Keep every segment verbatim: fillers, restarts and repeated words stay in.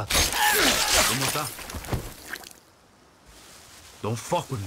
gato. ¿Cómo está? Don't fuck with me.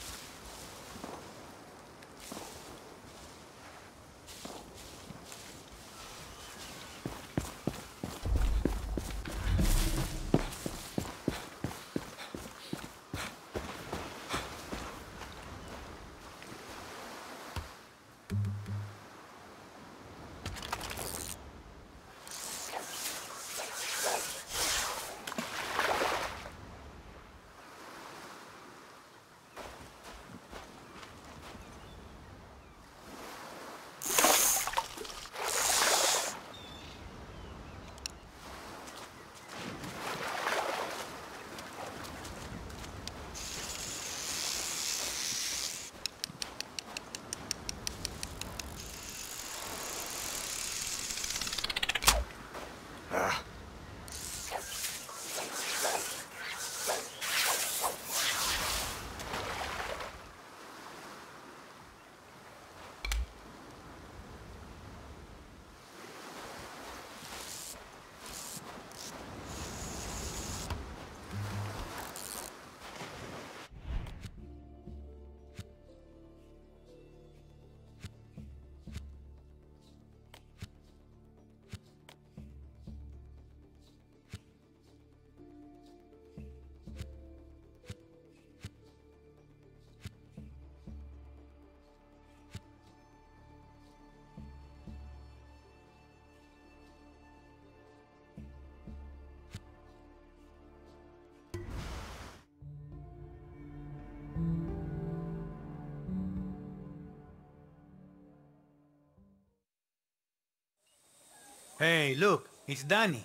Hey, look, it's Danny.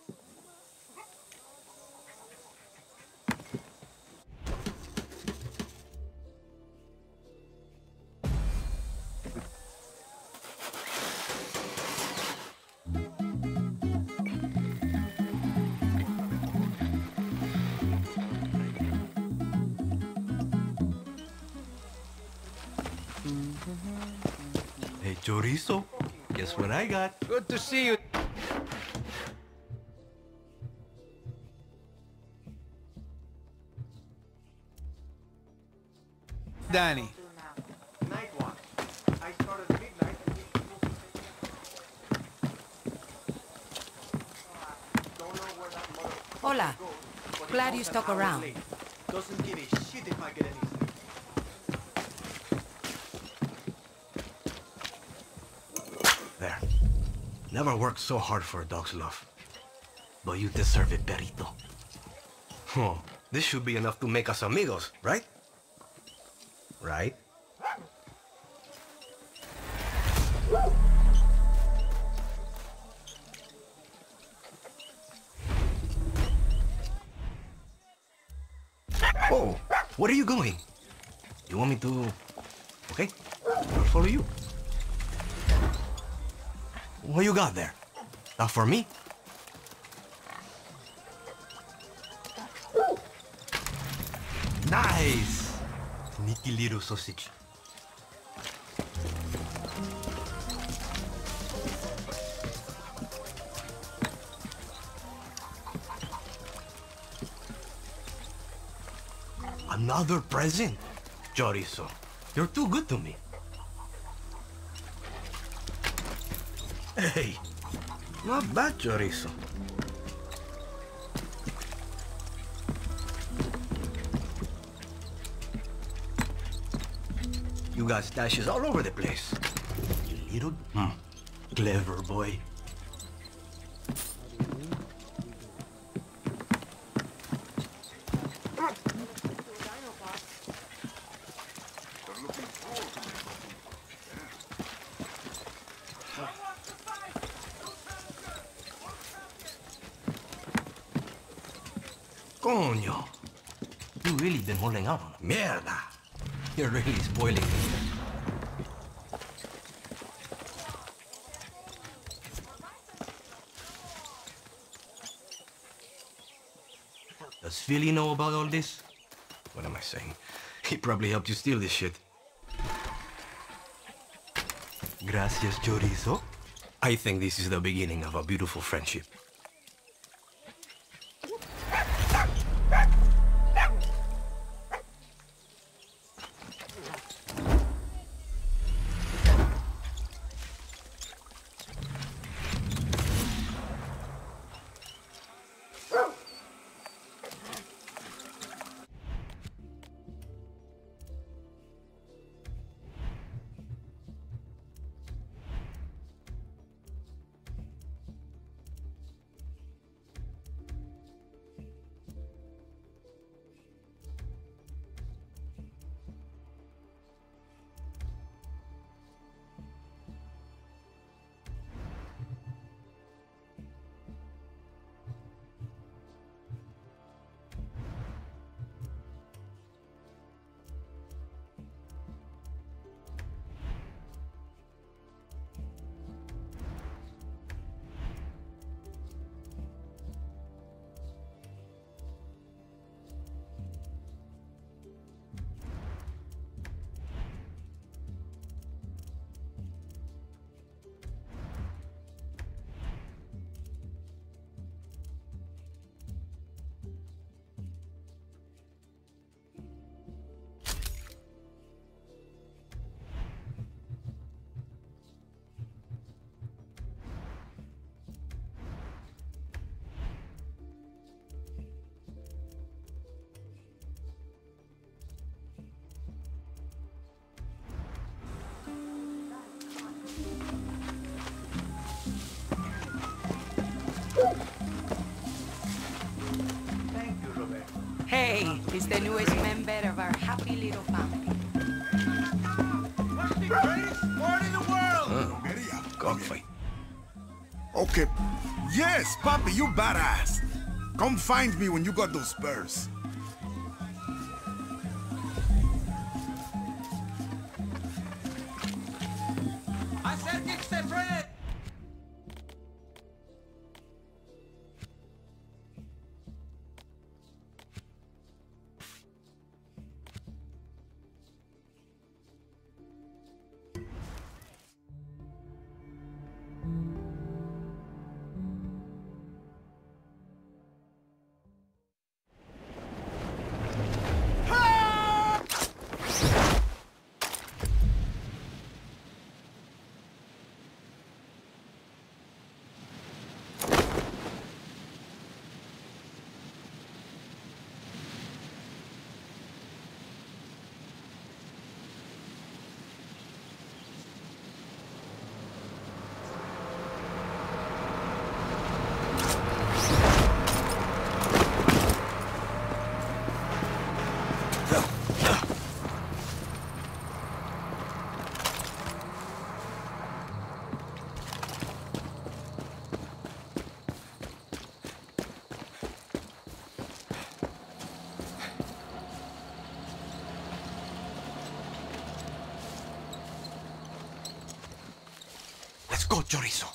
Hey, Chorizo, guess what I got? Good to see you. Danny. Night one. I started at midnight. Hola. Glad you stuck around. Doesn't give a shit if I get any sleep. There. Never worked so hard for a dog's love. But you deserve it, Perito. Oh, this should be enough to make us amigos, right? Right? Oh, where are you going? You want me to... Okay, I'll follow you. What you got there? Not for me? Nice! Sneaky little sausage. Another present? Chorizo, you're too good to me. Hey, not bad, Chorizo. You got stashes all over the place. You little... Hmm. Clever boy. Coño. You really been holding out on him. Mierda. You're really spoiling me. Does Philly know about all this? What am I saying? He probably helped you steal this shit. Gracias, Chorizo. I think this is the beginning of a beautiful friendship. Hey, it's the newest member of our happy little family. What's the greatest sport in the world? Gunfight. Okay. Yes, Papi, you badass. Come find me when you got those spurs. Acérquense, Fred. Let's go, Chorizo.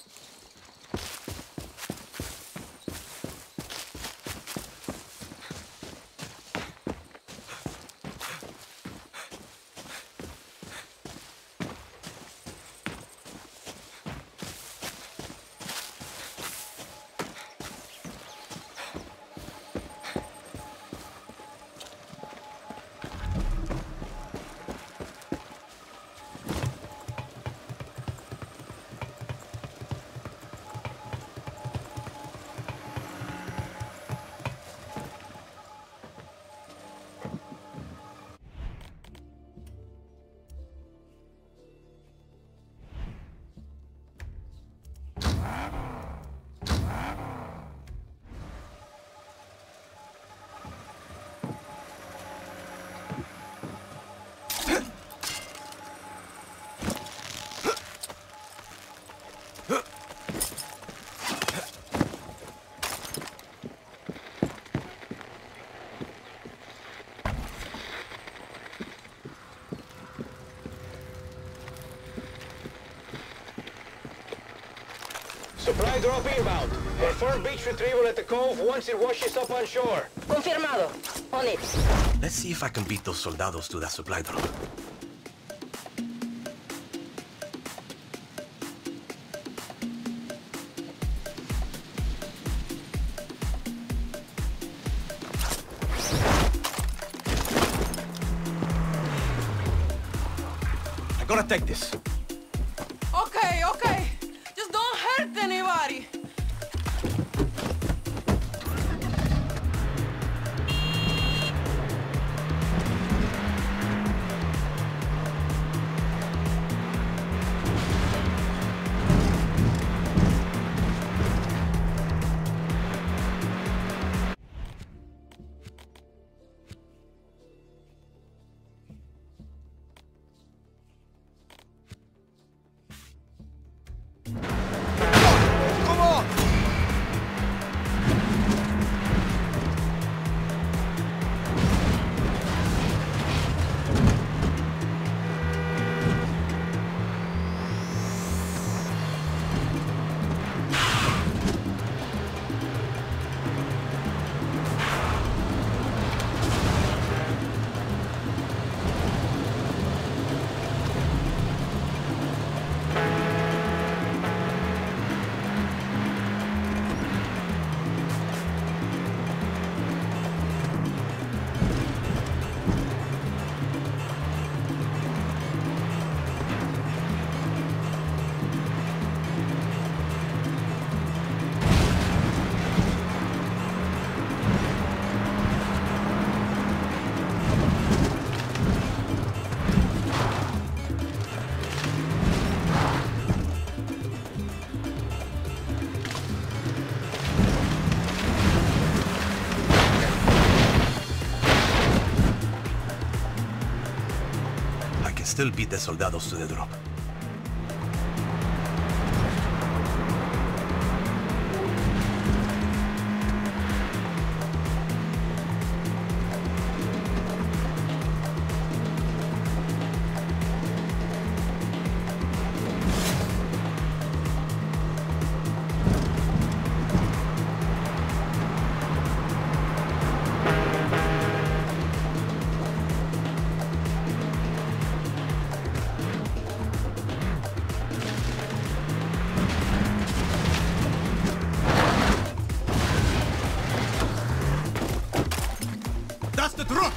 Supply drop inbound. Confirm beach retrieval at the cove once it washes up on shore. Confirmado. On it. Let's see if I can beat those soldados to that supply drop. I gotta take this. Okay, okay. Just don't hurt anybody. still beat the soldados to the drop. That's the truck!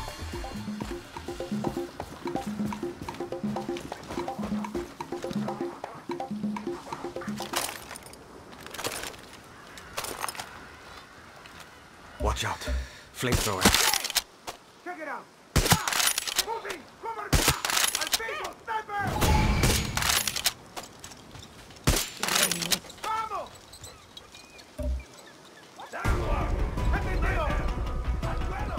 Watch out. Flamethrower. Check it out. Moving! Cover! Al piso! Sniper! ¡Vamos! ¡De agua! ¡Entendido! ¡Al suelo!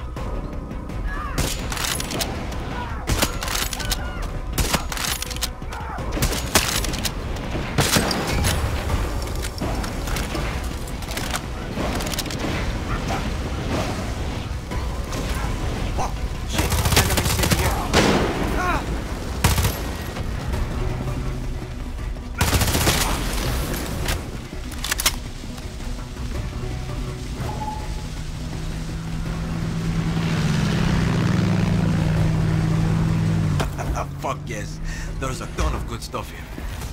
Fuck yes. There's a ton of good stuff here.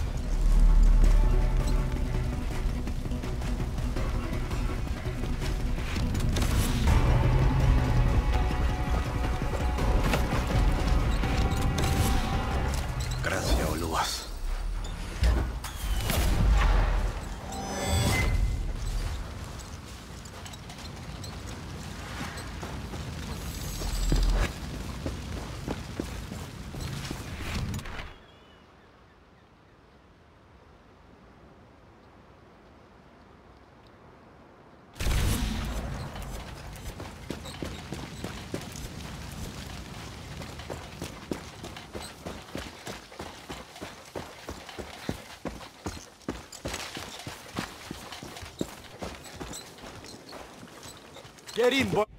Gracias, Oluwas. Get in, boy.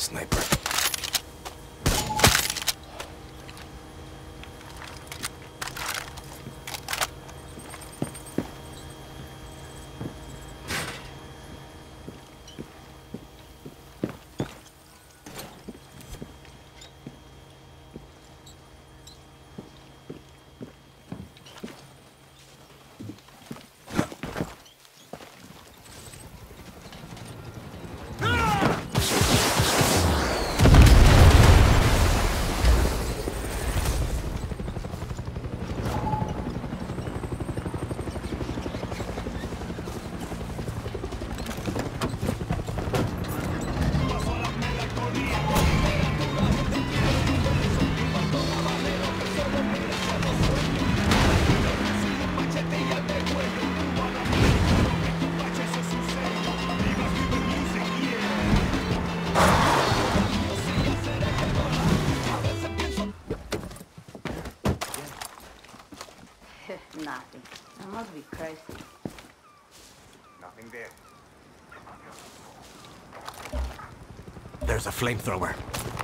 sniper. Nothing. I must be crazy. Nothing there. There's a flamethrower.